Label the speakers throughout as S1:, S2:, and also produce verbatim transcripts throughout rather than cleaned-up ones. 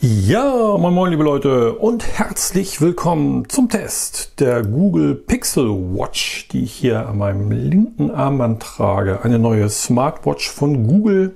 S1: Ja, moin moin liebe Leute und herzlich willkommen zum Test der Google Pixel Watch, die ich hier an meinem linken Armband trage. Eine neue Smartwatch von Google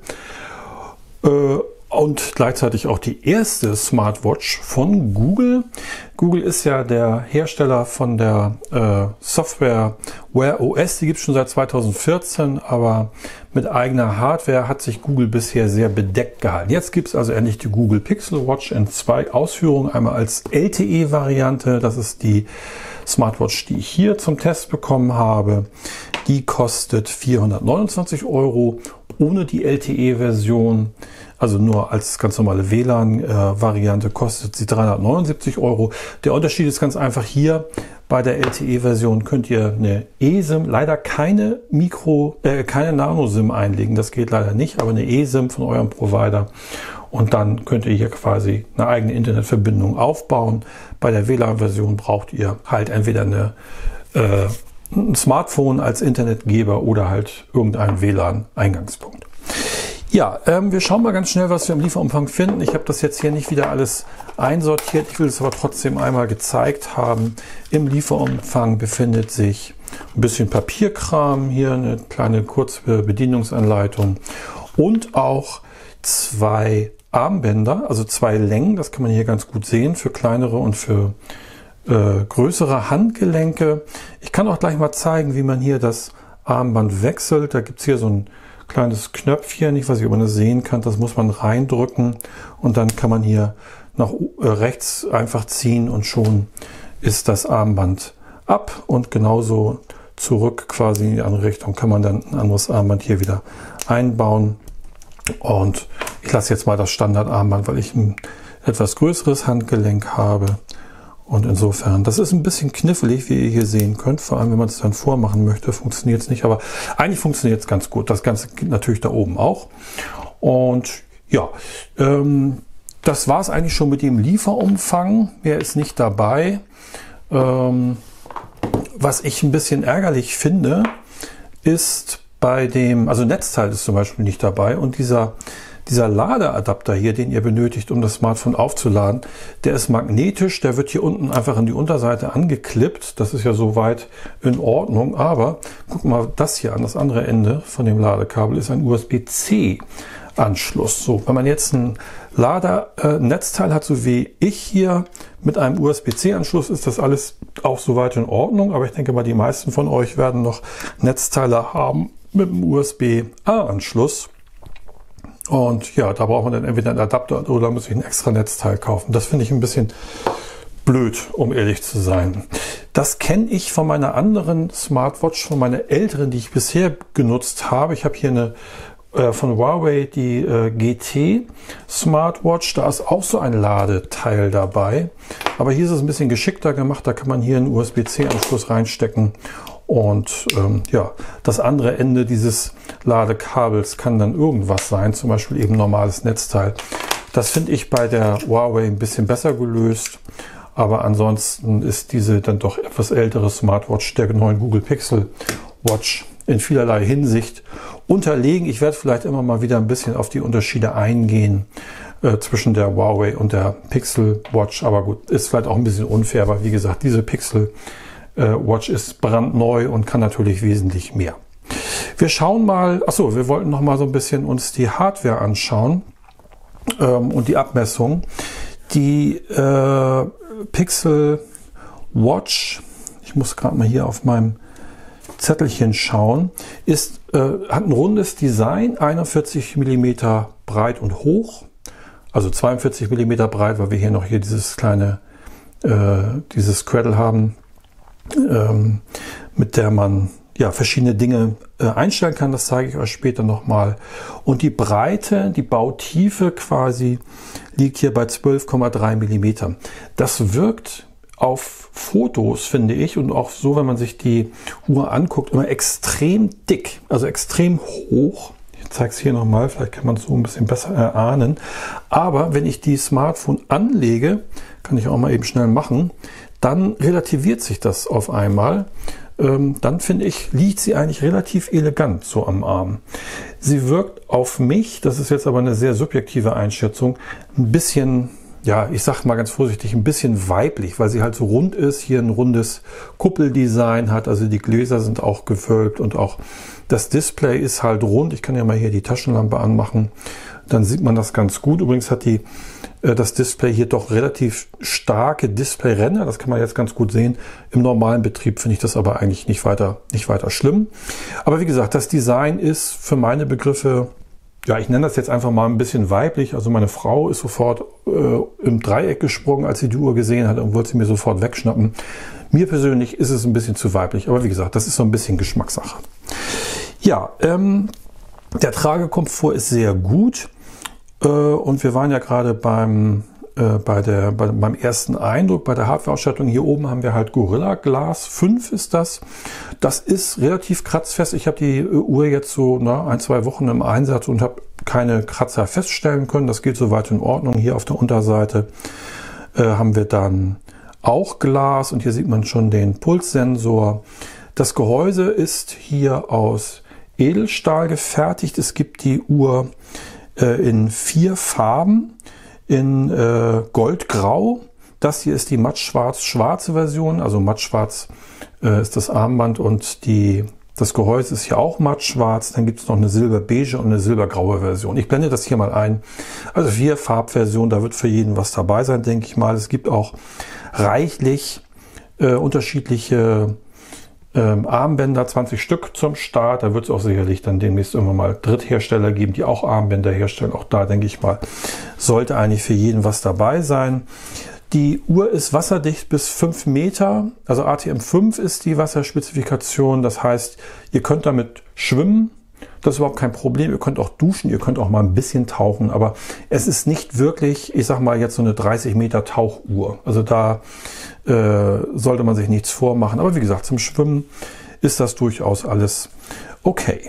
S1: äh, und gleichzeitig auch die erste Smartwatch von Google. Google ist ja der Hersteller von der äh, Software Wear O S, die gibt es schon seit zweitausendvierzehn, aber mit eigener Hardware hat sich Google bisher sehr bedeckt gehalten. Jetzt gibt es also endlich die Google Pixel Watch in zwei Ausführungen. Einmal als L T E-Variante, das ist die Smartwatch, die ich hier zum Test bekommen habe. Die kostet vierhundertneunundzwanzig Euro ohne die L T E-Version. Also nur als ganz normale W L A N-Variante kostet sie dreihundertneunundsiebzig Euro. Der Unterschied ist ganz einfach hier. Bei der L T E-Version könnt ihr eine eSIM, leider keine Mikro, äh, keine Nano-SIM einlegen. Das geht leider nicht, aber eine eSIM von eurem Provider. Und dann könnt ihr hier quasi eine eigene Internetverbindung aufbauen. Bei der W L A N-Version braucht ihr halt entweder eine, äh, ein Smartphone als Internetgeber oder halt irgendeinen W L A N-Eingangspunkt. Ja, ähm, wir schauen mal ganz schnell, was wir im Lieferumfang finden. Ich habe das jetzt hier nicht wieder alles einsortiert. Ich will es aber trotzdem einmal gezeigt haben. Im Lieferumfang befindet sich ein bisschen Papierkram, hier eine kleine kurze Bedienungsanleitung und auch zwei Armbänder, also zwei Längen. Das kann man hier ganz gut sehen für kleinere und für äh, größere Handgelenke. Ich kann auch gleich mal zeigen, wie man hier das Armband wechselt. Da gibt es hier so ein kleines Knöpfchen, ich weiß nicht, ob man das sehen kann, das muss man reindrücken und dann kann man hier nach rechts einfach ziehen und schon ist das Armband ab und genauso zurück quasi in die andere Richtung kann man dann ein anderes Armband hier wieder einbauen. Und ich lasse jetzt mal das Standardarmband, weil ich ein etwas größeres Handgelenk habe. Und insofern, das ist ein bisschen knifflig, wie ihr hier sehen könnt. Vor allem, wenn man es dann vormachen möchte, funktioniert es nicht. Aber eigentlich funktioniert es ganz gut. Das Ganze geht natürlich da oben auch. Und ja, ähm, das war es eigentlich schon mit dem Lieferumfang. Mehr ist nicht dabei. Ähm, was ich ein bisschen ärgerlich finde, ist bei dem, also Netzteil ist zum Beispiel nicht dabei. Und dieser Dieser Ladeadapter hier, den ihr benötigt, um das Smartphone aufzuladen, der ist magnetisch, der wird hier unten einfach an die Unterseite angeklippt. Das ist ja soweit in Ordnung, aber guck mal das hier an, das andere Ende von dem Ladekabel ist ein U S B C Anschluss. So, wenn man jetzt ein Lader-Netzteil hat, so wie ich hier mit einem U S B C Anschluss, ist das alles auch soweit in Ordnung, aber ich denke mal, die meisten von euch werden noch Netzteile haben mit einem U S B A Anschluss. Und ja, da braucht man dann entweder einen Adapter oder muss ich ein extra Netzteil kaufen. Das finde ich ein bisschen blöd, um ehrlich zu sein. Das kenne ich von meiner anderen Smartwatch, von meiner älteren, die ich bisher genutzt habe. Ich habe hier eine äh, von Huawei, die äh, G T Smartwatch. Da ist auch so ein Ladeteil dabei. Aber hier ist es ein bisschen geschickter gemacht. Da kann man hier einen U S B C Anschluss reinstecken. Und ähm, ja, das andere Ende dieses Ladekabels kann dann irgendwas sein, zum Beispiel eben normales Netzteil. Das finde ich bei der Huawei ein bisschen besser gelöst, aber ansonsten ist diese dann doch etwas ältere Smartwatch der neuen Google Pixel Watch in vielerlei Hinsicht unterlegen. Ich werde vielleicht immer mal wieder ein bisschen auf die Unterschiede eingehen äh, zwischen der Huawei und der Pixel Watch, aber gut, ist vielleicht auch ein bisschen unfair, weil wie gesagt, diese Pixel Watch ist brandneu und kann natürlich wesentlich mehr. Wir schauen mal, achso, wir wollten noch mal so ein bisschen uns die Hardware anschauen ähm, und die Abmessung. Die äh, Pixel Watch, ich muss gerade mal hier auf meinem Zettelchen schauen, ist, äh, hat ein rundes Design, einundvierzig Millimeter breit und hoch, also zweiundvierzig Millimeter breit, weil wir hier noch hier dieses kleine, äh, dieses Cradle haben, Ähm, mit der man ja verschiedene Dinge äh, einstellen kann. Das zeige ich euch später nochmal. Und die Breite, die Bautiefe quasi liegt hier bei zwölf Komma drei Millimeter. Das wirkt auf Fotos, finde ich, und auch so, wenn man sich die Uhr anguckt, immer extrem dick, also extrem hoch. Ich zeige es hier nochmal, vielleicht kann man es so ein bisschen besser erahnen. Aber wenn ich die Smartphone anlege, kann ich auch mal eben schnell machen, dann relativiert sich das auf einmal. Ähm, dann finde ich, liegt sie eigentlich relativ elegant so am Arm. Sie wirkt auf mich, das ist jetzt aber eine sehr subjektive Einschätzung, ein bisschen ja, ich sag mal ganz vorsichtig, ein bisschen weiblich, weil sie halt so rund ist, hier ein rundes Kuppeldesign hat, also die Gläser sind auch gewölbt und auch das Display ist halt rund. Ich kann ja mal hier die Taschenlampe anmachen, dann sieht man das ganz gut. Übrigens hat die äh, das Display hier doch relativ starke Displayränder, das kann man jetzt ganz gut sehen. Im normalen Betrieb finde ich das aber eigentlich nicht weiter, nicht weiter schlimm. Aber wie gesagt, das Design ist für meine Begriffe, ja, ich nenne das jetzt einfach mal ein bisschen weiblich. Also meine Frau ist sofort äh, im Dreieck gesprungen, als sie die Uhr gesehen hat und wollte sie mir sofort wegschnappen. Mir persönlich ist es ein bisschen zu weiblich, aber wie gesagt, das ist so ein bisschen Geschmackssache. Ja, ähm, der Tragekomfort ist sehr gut äh, und wir waren ja gerade beim äh, bei der bei, beim ersten Eindruck bei der Hardware-Ausstattung. Hier oben haben wir halt Gorilla Glass fünf ist das. Das ist relativ kratzfest. Ich habe die Uhr jetzt so na, ein, zwei Wochen im Einsatz und habe keine Kratzer feststellen können. Das geht soweit in Ordnung. Hier auf der Unterseite äh, haben wir dann auch Glas und hier sieht man schon den Pulssensor. Das Gehäuse ist hier aus Edelstahl gefertigt. Es gibt die Uhr äh, in vier Farben, in äh, Goldgrau. Das hier ist die mattschwarz-schwarze Version, also mattschwarz äh, ist das Armband und die, das Gehäuse ist hier auch mattschwarz. Dann gibt es noch eine silberbeige und eine silbergraue Version. Ich blende das hier mal ein. Also vier Farbversionen, da wird für jeden was dabei sein, denke ich mal. Es gibt auch reichlich äh, unterschiedliche ähm, Armbänder, zwanzig Stück zum Start. Da wird es auch sicherlich dann demnächst irgendwann mal Dritthersteller geben, die auch Armbänder herstellen. Auch da, denke ich mal, sollte eigentlich für jeden was dabei sein. Die Uhr ist wasserdicht bis fünf Meter, also A T M fünf ist die Wasserspezifikation. Das heißt, ihr könnt damit schwimmen, das ist überhaupt kein Problem. Ihr könnt auch duschen, ihr könnt auch mal ein bisschen tauchen, aber es ist nicht wirklich, ich sag mal jetzt so eine dreißig Meter Tauchuhr. Also da äh, sollte man sich nichts vormachen. Aber wie gesagt, zum Schwimmen ist das durchaus alles okay.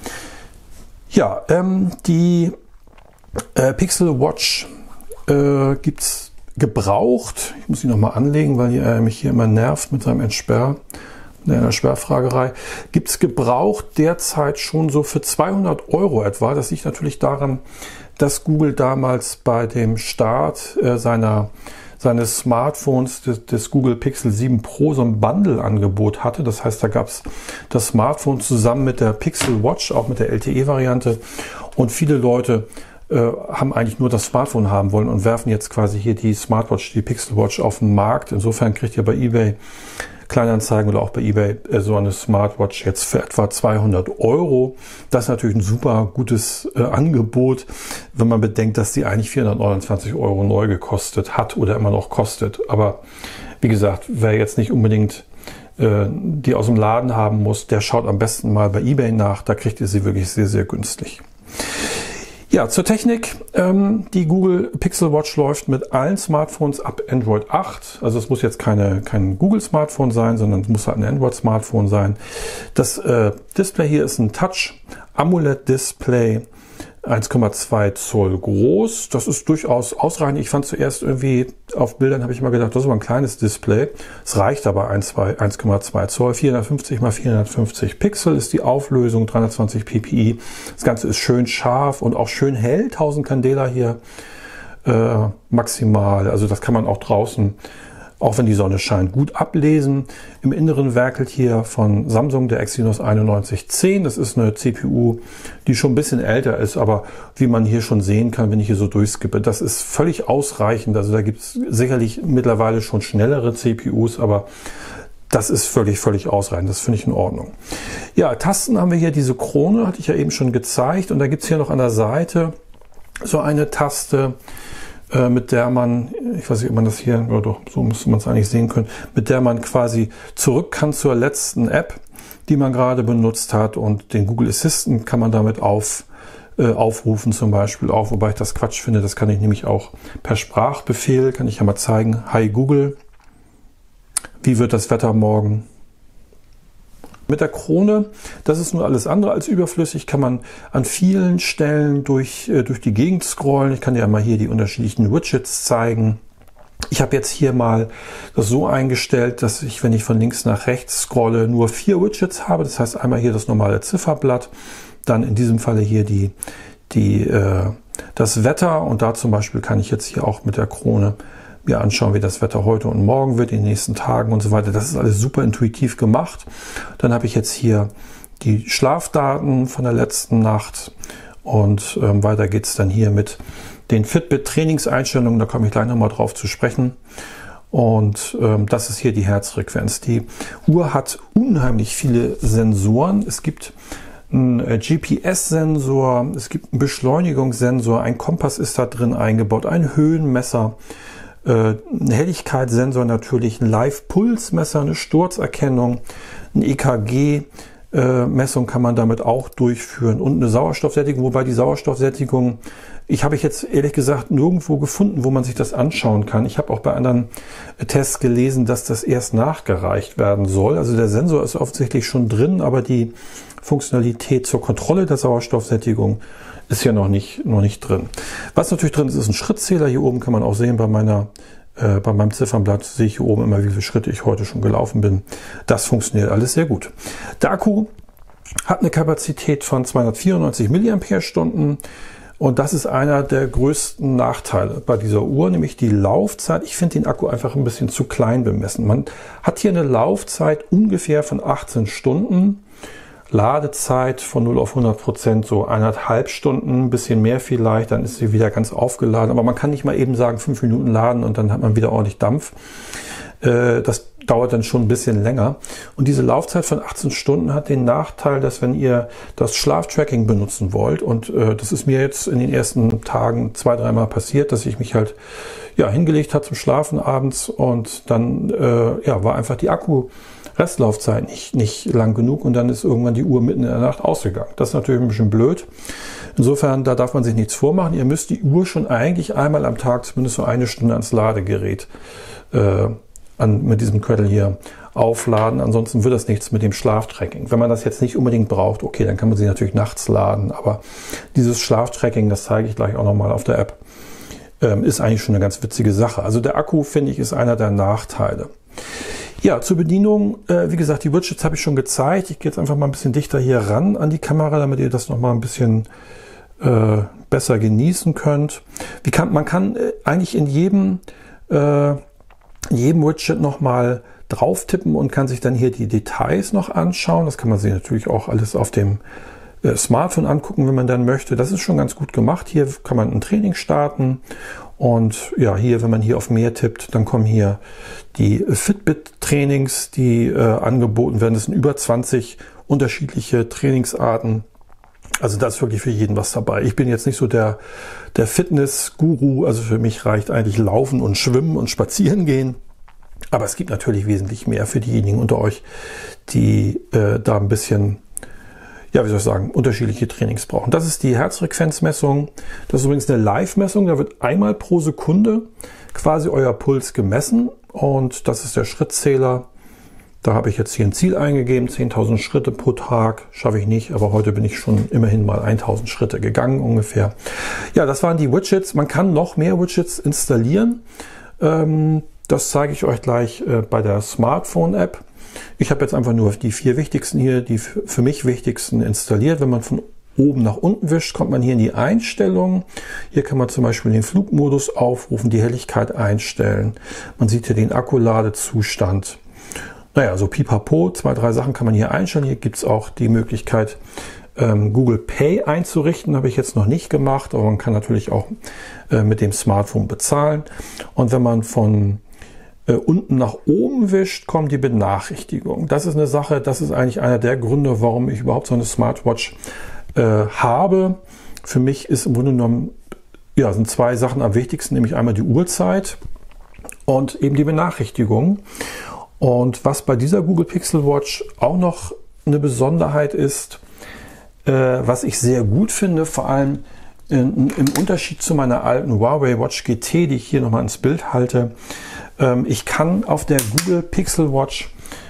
S1: Ja, ähm, die äh, Pixel Watch äh, gibt's gebraucht. Ich muss sie nochmal anlegen, weil er mich hier immer nervt mit seinem Entsperr, mit einer Sperrfragerei. Gibt es gebraucht derzeit schon so für zweihundert Euro etwa. Das liegt natürlich daran, dass Google damals bei dem Start äh, seiner seines Smartphones, des, des Google Pixel sieben Pro, so ein Bundle-Angebot hatte. Das heißt, da gab es das Smartphone zusammen mit der Pixel Watch, auch mit der L T E-Variante. Und viele Leute äh, haben eigentlich nur das Smartphone haben wollen und werfen jetzt quasi hier die Smartwatch, die Pixel Watch auf den Markt. Insofern kriegt ihr bei eBay Kleinanzeigen oder auch bei eBay äh, so eine Smartwatch jetzt für etwa zweihundert Euro. Das ist natürlich ein super gutes äh, Angebot, wenn man bedenkt, dass die eigentlich vierhundertneunundzwanzig Euro neu gekostet hat oder immer noch kostet. Aber wie gesagt, wer jetzt nicht unbedingt äh, die aus dem Laden haben muss, der schaut am besten mal bei eBay nach. Da kriegt ihr sie wirklich sehr, sehr günstig. Ja, zur Technik. Ähm, die Google Pixel Watch läuft mit allen Smartphones ab Android acht. Also es muss jetzt keine, kein Google Smartphone sein, sondern es muss halt ein Android Smartphone sein. Das äh, Display hier ist ein Touch AMOLED Display, eins Komma zwei Zoll groß. Das ist durchaus ausreichend. Ich fand zuerst irgendwie auf Bildern, habe ich mal gedacht, das ist aber ein kleines Display. Es reicht aber eins Komma zwei Zoll, vierhundertfünfzig mal vierhundertfünfzig Pixel ist die Auflösung, dreihundertzwanzig p p i. Das Ganze ist schön scharf und auch schön hell, tausend Candela hier äh, maximal. Also das kann man auch draußen, auch wenn die Sonne scheint, gut ablesen. Im Inneren werkelt hier von Samsung der Exynos einundneunzig zehn. Das ist eine C P U, die schon ein bisschen älter ist, aber wie man hier schon sehen kann, wenn ich hier so durchskippe, das ist völlig ausreichend. Also da gibt es sicherlich mittlerweile schon schnellere C P Us, aber das ist völlig, völlig ausreichend. Das finde ich in Ordnung. Ja, Tasten haben wir hier diese Krone, hatte ich ja eben schon gezeigt. Und da gibt es hier noch an der Seite so eine Taste, mit der man, ich weiß nicht, ob man das hier, oder doch, so müsste man es eigentlich sehen können, mit der man quasi zurück kann zur letzten App, die man gerade benutzt hat, und den Google Assistant kann man damit auf, äh, aufrufen zum Beispiel auch, wobei ich das Quatsch finde, das kann ich nämlich auch per Sprachbefehl, kann ich ja mal zeigen. Hi Google, wie wird das Wetter morgen? Mit der Krone, das ist nur alles andere als überflüssig, kann man an vielen Stellen durch, äh, durch die Gegend scrollen. Ich kann dir ja mal hier die unterschiedlichen Widgets zeigen. Ich habe jetzt hier mal das so eingestellt, dass ich, wenn ich von links nach rechts scrolle, nur vier Widgets habe. Das heißt einmal hier das normale Zifferblatt, dann in diesem Falle hier die, die, äh, das Wetter, und da zum Beispiel kann ich jetzt hier auch mit der Krone mir anschauen, wie das Wetter heute und morgen wird, in den nächsten Tagen und so weiter. Das ist alles super intuitiv gemacht. Dann habe ich jetzt hier die Schlafdaten von der letzten Nacht und ähm, weiter geht es dann hier mit den Fitbit-Trainingseinstellungen. Da komme ich gleich nochmal drauf zu sprechen. Und ähm, das ist hier die Herzfrequenz. Die Uhr hat unheimlich viele Sensoren. Es gibt einen äh, G P S-Sensor, es gibt einen Beschleunigungssensor, ein Kompass ist da drin eingebaut, ein Höhenmesser, ein Helligkeitssensor natürlich, ein Live-Pulsmesser, eine Sturzerkennung, ein E K G-Messung kann man damit auch durchführen und eine Sauerstoffsättigung, wobei die Sauerstoffsättigung, ich habe ich jetzt ehrlich gesagt nirgendwo gefunden, wo man sich das anschauen kann. Ich habe auch bei anderen Tests gelesen, dass das erst nachgereicht werden soll. Also der Sensor ist offensichtlich schon drin, aber die Funktionalität zur Kontrolle der Sauerstoffsättigung ist ja noch nicht, noch nicht drin. Was natürlich drin ist, ist ein Schrittzähler. Hier oben kann man auch sehen, bei meiner, äh, bei meinem Ziffernblatt sehe ich hier oben immer, wie viele Schritte ich heute schon gelaufen bin. Das funktioniert alles sehr gut. Der Akku hat eine Kapazität von zweihundertvierundneunzig Milliampere-Stunden. Und das ist einer der größten Nachteile bei dieser Uhr, nämlich die Laufzeit. Ich finde den Akku einfach ein bisschen zu klein bemessen. Man hat hier eine Laufzeit ungefähr von achtzehn Stunden. Ladezeit von null auf hundert Prozent so eineinhalb Stunden, ein bisschen mehr vielleicht, dann ist sie wieder ganz aufgeladen. Aber man kann nicht mal eben sagen, fünf Minuten laden und dann hat man wieder ordentlich Dampf. Äh, das dauert dann schon ein bisschen länger. Und diese Laufzeit von achtzehn Stunden hat den Nachteil, dass wenn ihr das Schlaftracking benutzen wollt, und äh, das ist mir jetzt in den ersten Tagen zwei, dreimal passiert, dass ich mich halt ja hingelegt habe zum Schlafen abends und dann äh, ja war einfach die Akku Restlaufzeit nicht, nicht lang genug und dann ist irgendwann die Uhr mitten in der Nacht ausgegangen. Das ist natürlich ein bisschen blöd. Insofern, da darf man sich nichts vormachen. Ihr müsst die Uhr schon eigentlich einmal am Tag zumindest so eine Stunde ans Ladegerät äh, an, mit diesem Köttel hier aufladen. Ansonsten wird das nichts mit dem Schlaftracking. Wenn man das jetzt nicht unbedingt braucht, okay, dann kann man sie natürlich nachts laden. Aber dieses Schlaftracking, das zeige ich gleich auch nochmal auf der App, ähm, ist eigentlich schon eine ganz witzige Sache. Also der Akku, finde ich, ist einer der Nachteile. Ja, zur Bedienung, äh, wie gesagt, die Widgets habe ich schon gezeigt. Ich gehe jetzt einfach mal ein bisschen dichter hier ran an die Kamera, damit ihr das nochmal ein bisschen äh, besser genießen könnt. Wie kann, man kann äh, eigentlich in jedem, äh, in jedem Widget nochmal drauf tippen und kann sich dann hier die Details noch anschauen. Das kann man sich natürlich auch alles auf dem äh, Smartphone angucken, wenn man dann möchte. Das ist schon ganz gut gemacht. Hier kann man ein Training starten. Und ja, hier, wenn man hier auf mehr tippt, dann kommen hier die Fitbit-Trainings, die äh, angeboten werden. Das sind über zwanzig unterschiedliche Trainingsarten. Also da ist wirklich für jeden was dabei. Ich bin jetzt nicht so der, der Fitness-Guru. Also für mich reicht eigentlich Laufen und Schwimmen und Spazieren gehen. Aber es gibt natürlich wesentlich mehr für diejenigen unter euch, die äh, da ein bisschen, ja, wie soll ich sagen, unterschiedliche Trainings brauchen. Das ist die Herzfrequenzmessung. Das ist übrigens eine Live-Messung. Da wird einmal pro Sekunde quasi euer Puls gemessen. Und das ist der Schrittzähler. Da habe ich jetzt hier ein Ziel eingegeben. zehntausend Schritte pro Tag. Schaffe ich nicht, aber heute bin ich schon immerhin mal tausend Schritte gegangen ungefähr. Ja, das waren die Widgets. Man kann noch mehr Widgets installieren. Ähm, das zeige ich euch gleich äh, bei der Smartphone-App. Ich habe jetzt einfach nur die vier wichtigsten hier, die für mich wichtigsten installiert. Wenn man von oben nach unten wischt, kommt man hier in die Einstellungen. Hier kann man zum Beispiel den Flugmodus aufrufen, die Helligkeit einstellen. Man sieht hier den Akkuladezustand. Naja, so pipapo, zwei, drei Sachen kann man hier einstellen. Hier gibt es auch die Möglichkeit, ähm, Google Pay einzurichten. Habe ich jetzt noch nicht gemacht, aber man kann natürlich auch äh, mit dem Smartphone bezahlen. Und wenn man von äh, unten nach oben wischt, kommt die Benachrichtigung. Das ist eine Sache, das ist eigentlich einer der Gründe, warum ich überhaupt so eine Smartwatch äh, habe. Für mich ist im Grunde genommen, ja, sind zwei Sachen am wichtigsten, nämlich einmal die Uhrzeit und eben die Benachrichtigung. Und was bei dieser Google Pixel Watch auch noch eine Besonderheit ist, äh, was ich sehr gut finde, vor allem in, im Unterschied zu meiner alten Huawei Watch G T, die ich hier nochmal ins Bild halte, ähm, ich kann auf der Google Pixel Watch,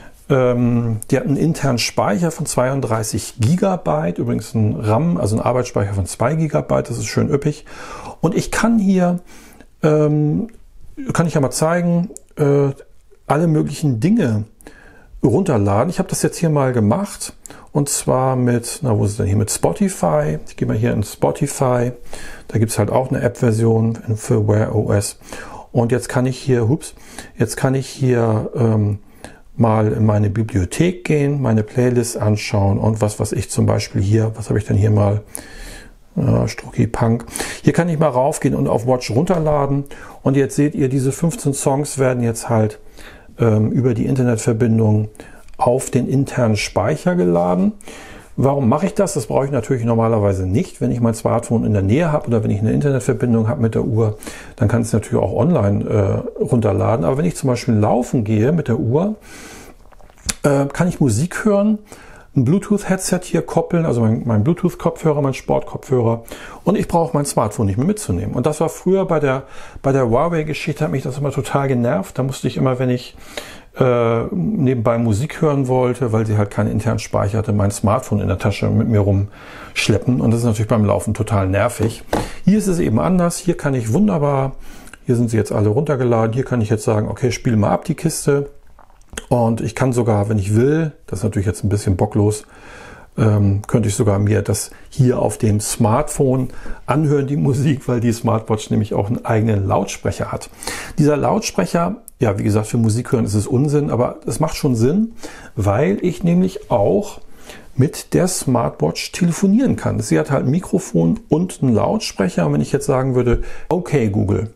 S1: ähm, die hat einen internen Speicher von zweiunddreißig Gigabyte, übrigens ein RAM, also ein Arbeitsspeicher von zwei Gigabyte, das ist schön üppig. Und ich kann hier, ähm, kann ich ja mal zeigen, äh, alle möglichen Dinge runterladen. Ich habe das jetzt hier mal gemacht Und zwar mit, na wo ist es denn hier, mit Spotify. Ich gehe mal hier in Spotify. Da gibt es halt auch eine App-Version für Wear O S. Und jetzt kann ich hier, hups, jetzt kann ich hier ähm, mal in meine Bibliothek gehen, meine Playlist anschauen und was, was ich zum Beispiel hier, was habe ich denn hier mal, äh, Strucki Punk. Hier kann ich mal raufgehen und auf Watch runterladen. Und jetzt seht ihr, diese fünfzehn Songs werden jetzt halt ähm, über die Internetverbindung auf den internen Speicher geladen. Warum mache ich das? Das brauche ich natürlich normalerweise nicht. Wenn ich mein Smartphone in der Nähe habe oder wenn ich eine Internetverbindung habe mit der Uhr, dann kann ich es natürlich auch online äh, runterladen. Aber wenn ich zum Beispiel laufen gehe mit der Uhr, äh, kann ich Musik hören, ein Bluetooth-Headset hier koppeln, also mein, mein Bluetooth-Kopfhörer, mein Sportkopfhörer, und ich brauche mein Smartphone nicht mehr mitzunehmen. Und das war früher bei der, bei der Huawei-Geschichte, hat mich das immer total genervt. Da musste ich immer, wenn ich äh, nebenbei Musik hören wollte, weil sie halt keinen internen Speicher hatte, mein Smartphone in der Tasche mit mir rumschleppen. Und das ist natürlich beim Laufen total nervig. Hier ist es eben anders. Hier kann ich wunderbar, hier sind sie jetzt alle runtergeladen, hier kann ich jetzt sagen, okay, spiel mal ab die Kiste. Und ich kann sogar, wenn ich will, das ist natürlich jetzt ein bisschen bocklos, ähm, könnte ich sogar mir das hier auf dem Smartphone anhören, die Musik, weil die Smartwatch nämlich auch einen eigenen Lautsprecher hat. Dieser Lautsprecher, ja, wie gesagt, für Musik hören ist es Unsinn, aber es macht schon Sinn, weil ich nämlich auch mit der Smartwatch telefonieren kann. Sie hat halt ein Mikrofon und einen Lautsprecher. Und wenn ich jetzt sagen würde, okay Google,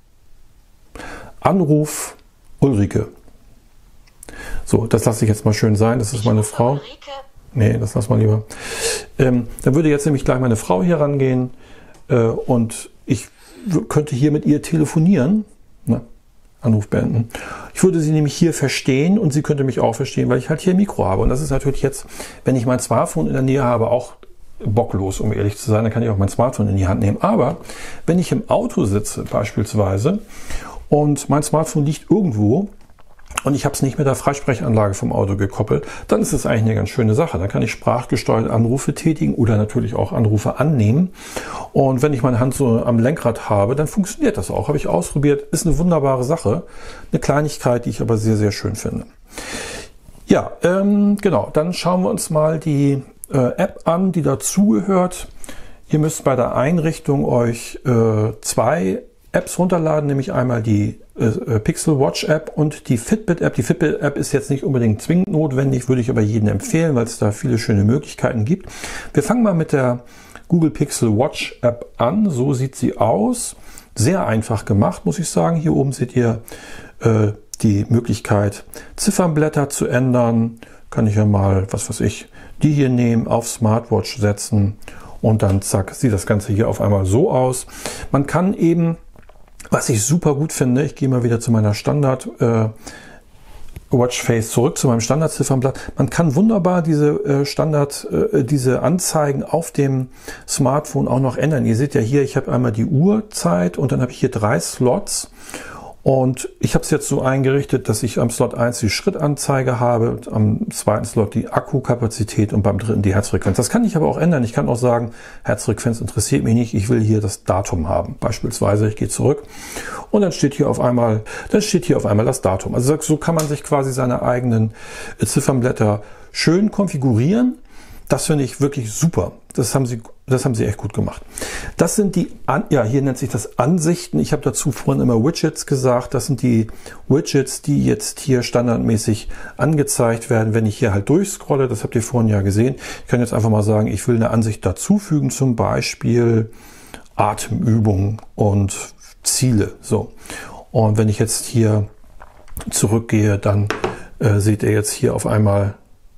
S1: Anruf Ulrike. So, das lasse ich jetzt mal schön sein. Das ist meine Frau. Ulrike. Nee, das lass mal lieber. Ähm, dann würde jetzt nämlich gleich meine Frau hier rangehen äh, und ich könnte hier mit ihr telefonieren. Na, Anruf beenden. Ich würde sie nämlich hier verstehen und sie könnte mich auch verstehen, weil ich halt hier ein Mikro habe. Und das ist natürlich jetzt, wenn ich mein Smartphone in der Nähe habe, auch bocklos, um ehrlich zu sein. Dann kann ich auch mein Smartphone in die Hand nehmen. Aber wenn ich im Auto sitze beispielsweise und mein Smartphone liegt irgendwo, und ich habe es nicht mit der Freisprechanlage vom Auto gekoppelt, dann ist es eigentlich eine ganz schöne Sache. Dann kann ich sprachgesteuert Anrufe tätigen oder natürlich auch Anrufe annehmen. Und wenn ich meine Hand so am Lenkrad habe, dann funktioniert das auch. Habe ich ausprobiert, ist eine wunderbare Sache. Eine Kleinigkeit, die ich aber sehr, sehr schön finde. Ja, ähm, genau. Dann schauen wir uns mal die äh, App an, die dazugehört. Ihr müsst bei der Einrichtung euch äh, zwei Apps runterladen, nämlich einmal die äh, Pixel Watch App und die Fitbit App. Die Fitbit App ist jetzt nicht unbedingt zwingend notwendig, würde ich aber jedem empfehlen, weil es da viele schöne Möglichkeiten gibt. Wir fangen mal mit der Google Pixel Watch App an. So sieht sie aus. Sehr einfach gemacht, muss ich sagen. Hier oben seht ihr äh, die Möglichkeit, Ziffernblätter zu ändern. Kann ich ja mal, was weiß ich, die hier nehmen, auf Smartwatch setzen und dann zack, sieht das Ganze hier auf einmal so aus. Man kann eben, was ich super gut finde, ich gehe mal wieder zu meiner Standard äh, Watchface zurück, zu meinem Standardziffernblatt. Man kann wunderbar diese äh, Standard, äh, diese Anzeigen auf dem Smartphone auch noch ändern. Ihr seht ja hier, ich habe einmal die Uhrzeit und dann habe ich hier drei Slots. Und ich habe es jetzt so eingerichtet, dass ich am Slot eins die Schrittanzeige habe, am zweiten Slot die Akkukapazität und beim dritten die Herzfrequenz. Das kann ich aber auch ändern. Ich kann auch sagen, Herzfrequenz interessiert mich nicht, ich will hier das Datum haben. Beispielsweise, ich gehe zurück und dann steht hier auf einmal, dann steht hier auf einmal das Datum. Also so kann man sich quasi seine eigenen Ziffernblätter schön konfigurieren. Das finde ich wirklich super. Das haben sie, das haben sie echt gut gemacht. Das sind die, An ja, hier nennt sich das Ansichten. Ich habe dazu vorhin immer Widgets gesagt. Das sind die Widgets, die jetzt hier standardmäßig angezeigt werden, wenn ich hier halt durchscrolle. Das habt ihr vorhin ja gesehen. Ich kann jetzt einfach mal sagen, ich will eine Ansicht dazufügen, zum Beispiel Atemübungen und Ziele. So. Und wenn ich jetzt hier zurückgehe, dann äh, seht ihr jetzt hier auf einmal.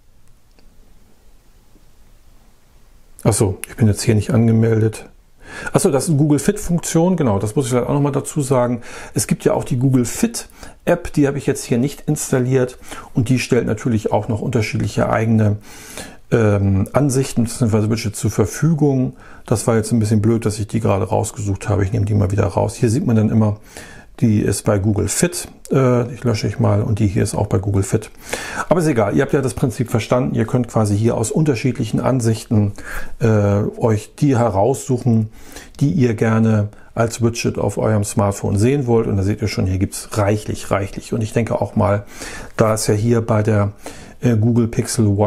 S1: Achso, ich bin jetzt hier nicht angemeldet. Achso, das ist eine Google Fit-Funktion, genau, das muss ich vielleicht auch nochmal dazu sagen. Es gibt ja auch die Google Fit-App, die habe ich jetzt hier nicht installiert und die stellt natürlich auch noch unterschiedliche eigene ähm, Ansichten bzw. Widgets zur Verfügung. Das war jetzt ein bisschen blöd, dass ich die gerade rausgesucht habe. Ich nehme die mal wieder raus. Hier sieht man dann immer, die ist bei Google Fit. Äh, ich lösche ich mal und die hier ist auch bei Google Fit. Aber ist egal, ihr habt ja das Prinzip verstanden. Ihr könnt quasi hier aus unterschiedlichen Ansichten äh, euch die heraussuchen, die ihr gerne als Widget auf eurem Smartphone sehen wollt. Und da seht ihr schon, hier gibt es reichlich, reichlich. Und ich denke auch mal, da es ja hier bei der äh, Google Pixel Watch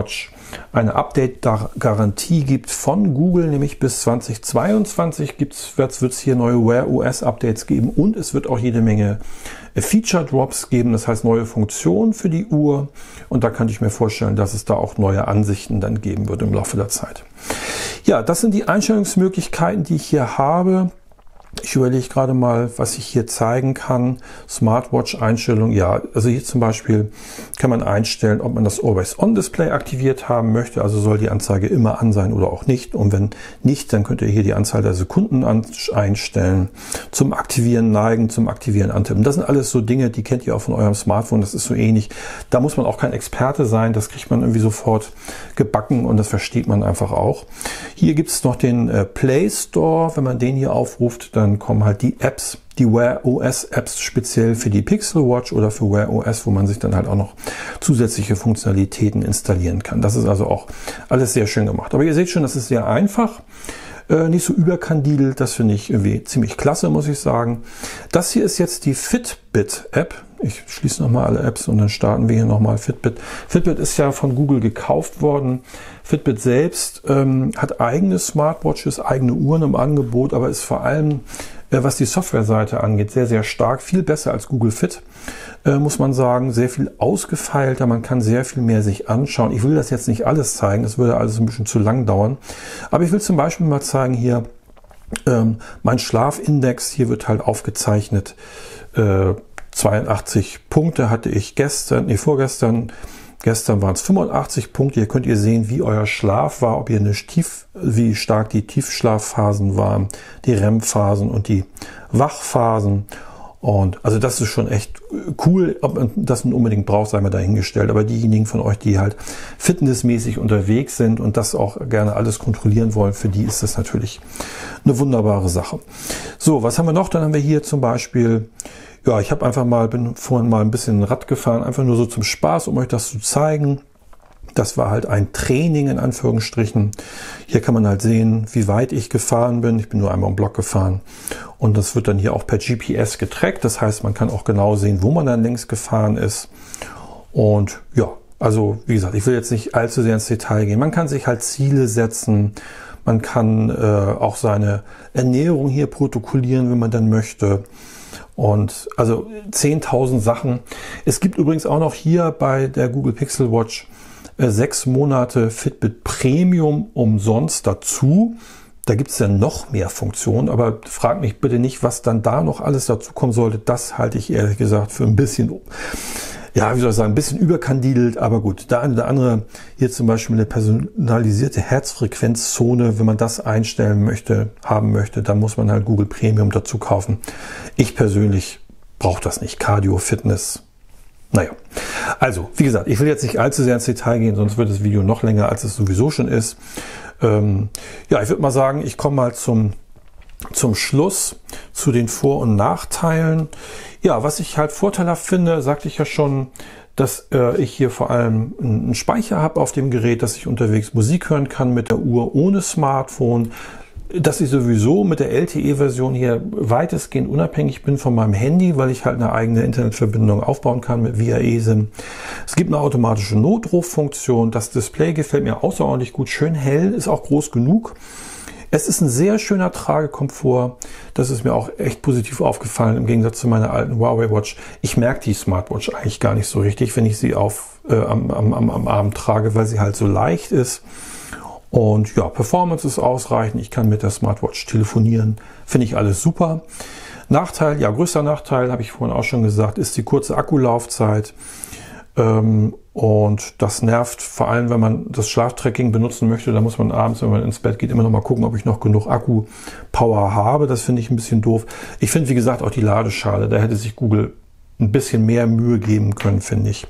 S1: eine Update-Garantie gibt von Google, nämlich bis zweitausendzweiundzwanzig wird es hier neue Wear O S-Updates geben und es wird auch jede Menge Feature-Drops geben, das heißt neue Funktionen für die Uhr. Und da könnte ich mir vorstellen, dass es da auch neue Ansichten dann geben wird im Laufe der Zeit. Ja, das sind die Einstellungsmöglichkeiten, die ich hier habe. Ich überlege gerade mal, was ich hier zeigen kann. Smartwatch-Einstellung, ja, also hier zum Beispiel kann man einstellen, ob man das Always-On-Display aktiviert haben möchte, also soll die Anzeige immer an sein oder auch nicht. Und wenn nicht, dann könnt ihr hier die Anzahl der Sekunden einstellen. Zum Aktivieren neigen, zum Aktivieren antippen. Das sind alles so Dinge, die kennt ihr auch von eurem Smartphone, das ist so ähnlich. Da muss man auch kein Experte sein, das kriegt man irgendwie sofort gebacken und das versteht man einfach auch. Hier gibt es noch den äh, Play Store, wenn man den hier aufruft, dann Dann kommen halt die Apps, die Wear O S Apps speziell für die Pixel Watch oder für Wear O S, wo man sich dann halt auch noch zusätzliche Funktionalitäten installieren kann. Das ist also auch alles sehr schön gemacht. Aber ihr seht schon, das ist sehr einfach, äh, nicht so überkandidelt. Das finde ich irgendwie ziemlich klasse, muss ich sagen. Das hier ist jetzt die Fitbit App. Ich schließe nochmal alle Apps und dann starten wir hier nochmal Fitbit. Fitbit ist ja von Google gekauft worden. Fitbit selbst ähm, hat eigene Smartwatches, eigene Uhren im Angebot, aber ist vor allem, äh, was die Softwareseite angeht, sehr, sehr stark. Viel besser als Google Fit, äh, muss man sagen. Sehr viel ausgefeilter, man kann sehr viel mehr sich anschauen. Ich will das jetzt nicht alles zeigen, das würde alles ein bisschen zu lang dauern. Aber ich will zum Beispiel mal zeigen hier, ähm, mein Schlafindex, hier wird halt aufgezeichnet, äh, zweiundachtzig Punkte hatte ich gestern, nee, vorgestern. Gestern waren es fünfundachtzig Punkte. Hier könnt ihr sehen, wie euer Schlaf war, ob ihr eine Tief, wie stark die Tiefschlafphasen waren, die R E M-Phasen und die Wachphasen. Und also das ist schon echt cool. Ob man das nun unbedingt braucht, sei mal dahingestellt. Aber diejenigen von euch, die halt fitnessmäßig unterwegs sind und das auch gerne alles kontrollieren wollen, für die ist das natürlich eine wunderbare Sache. So, was haben wir noch? Dann haben wir hier zum Beispiel, ja, ich habe einfach mal, bin vorhin mal ein bisschen Rad gefahren, einfach nur so zum Spaß, um euch das zu zeigen. Das war halt ein Training in Anführungsstrichen. Hier kann man halt sehen, wie weit ich gefahren bin. Ich bin nur einmal im Block gefahren. Und das wird dann hier auch per G P S getrackt. Das heißt, man kann auch genau sehen, wo man dann längs gefahren ist. Und ja, also wie gesagt, ich will jetzt nicht allzu sehr ins Detail gehen. Man kann sich halt Ziele setzen. Man kann äh, auch seine Ernährung hier protokollieren, wenn man dann möchte. Und also zehntausend Sachen. Es gibt übrigens auch noch hier bei der Google Pixel Watch äh, sechs Monate Fitbit Premium umsonst dazu. Da gibt es ja noch mehr Funktionen, aber fragt mich bitte nicht, was dann da noch alles dazu kommen sollte. Das halte ich ehrlich gesagt für ein bisschen, ja, wie soll ich sagen, ein bisschen überkandidelt, aber gut. Der eine oder andere, hier zum Beispiel eine personalisierte Herzfrequenzzone, wenn man das einstellen möchte, haben möchte, dann muss man halt Google Premium dazu kaufen. Ich persönlich brauche das nicht. Cardio, Fitness, naja. Also, wie gesagt, ich will jetzt nicht allzu sehr ins Detail gehen, sonst wird das Video noch länger, als es sowieso schon ist. Ähm, ja, ich würde mal sagen, ich komme mal zum Zum Schluss zu den Vor- und Nachteilen. Ja, was ich halt vorteilhaft finde, sagte ich ja schon, dass äh, ich hier vor allem einen Speicher habe auf dem Gerät, dass ich unterwegs Musik hören kann mit der Uhr ohne Smartphone, dass ich sowieso mit der L T E-Version hier weitestgehend unabhängig bin von meinem Handy, weil ich halt eine eigene Internetverbindung aufbauen kann mit via eSIM. Es gibt eine automatische Notruffunktion. Das Display gefällt mir außerordentlich gut, schön hell, ist auch groß genug. Es ist ein sehr schöner Tragekomfort. Das ist mir auch echt positiv aufgefallen im Gegensatz zu meiner alten Huawei Watch. Ich merke die Smartwatch eigentlich gar nicht so richtig, wenn ich sie auf, äh, am, am, am Arm trage, weil sie halt so leicht ist. Und ja, Performance ist ausreichend. Ich kann mit der Smartwatch telefonieren. Finde ich alles super. Nachteil, ja, größter Nachteil, habe ich vorhin auch schon gesagt, ist die kurze Akkulaufzeit. Ähm, und das nervt, vor allem wenn man das Schlaftracking benutzen möchte, da muss man abends, wenn man ins Bett geht, immer noch mal gucken, ob ich noch genug Akku-Power habe. Das finde ich ein bisschen doof. Ich finde, wie gesagt, auch die Ladeschale, da hätte sich Google ein bisschen mehr Mühe geben können, finde ich.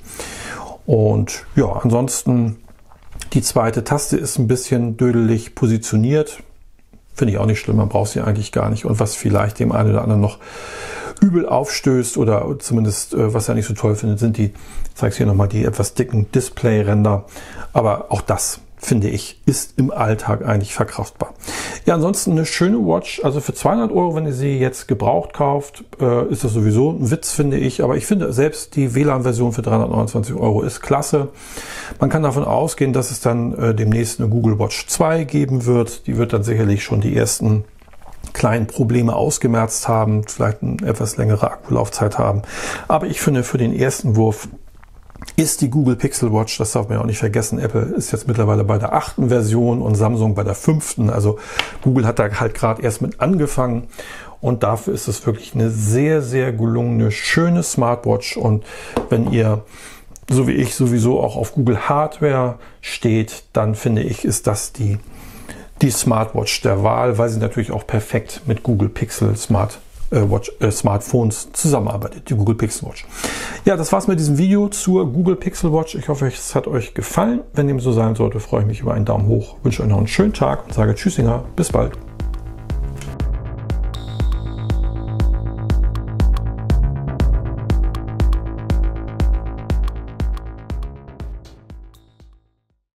S1: Und ja, ansonsten, die zweite Taste ist ein bisschen dödelig positioniert. Finde ich auch nicht schlimm, man braucht sie eigentlich gar nicht. Und was vielleicht dem einen oder anderen noch übel aufstößt oder zumindest, äh, was er nicht so toll findet, sind die, ich zeige es hier nochmal, die etwas dicken Display-Ränder. Aber auch das finde ich, ist im Alltag eigentlich verkraftbar. Ja, ansonsten eine schöne Watch, also für zweihundert Euro, wenn ihr sie jetzt gebraucht kauft, äh, ist das sowieso ein Witz, finde ich. Aber ich finde, selbst die W L A N-Version für dreihundertneunundzwanzig Euro ist klasse. Man kann davon ausgehen, dass es dann äh, demnächst eine Google Watch zwei geben wird. Die wird dann sicherlich schon die ersten kleinen Probleme ausgemerzt haben, vielleicht eine etwas längere Akkulaufzeit haben. Aber ich finde, für den ersten Wurf ist die Google Pixel Watch, das darf man ja auch nicht vergessen, Apple ist jetzt mittlerweile bei der achten Version und Samsung bei der fünften. Also Google hat da halt gerade erst mit angefangen und dafür ist es wirklich eine sehr, sehr gelungene, schöne Smartwatch. Und wenn ihr, so wie ich, sowieso auch auf Google Hardware steht, dann finde ich, ist das die, die Smartwatch der Wahl, weil sie natürlich auch perfekt mit Google Pixel Smart Watch, äh, Smartphones zusammenarbeitet, die Google Pixel Watch. Ja, das war's mit diesem Video zur Google Pixel Watch. Ich hoffe, es hat euch gefallen. Wenn dem so sein sollte, freue ich mich über einen Daumen hoch. Wünsche euch noch einen schönen Tag und sage Tschüssinger. Bis bald.